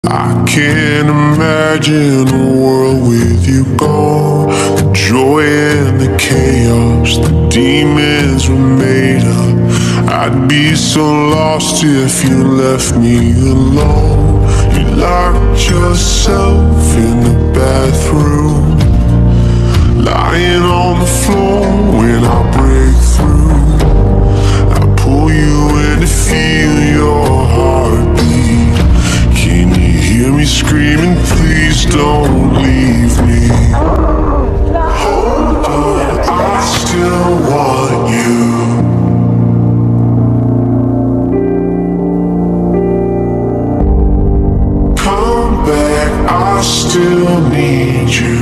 I can't imagine a world with you gone. The joy and the chaos, the demons were made up. I'd be so lost if you left me alone. You locked yourself in the bathroom, lying on the floor when I break through. I pull you in to feel your heartbeat. Can you hear me screaming, please don't leave me? Hold on, I still want you. Come back, I still need you.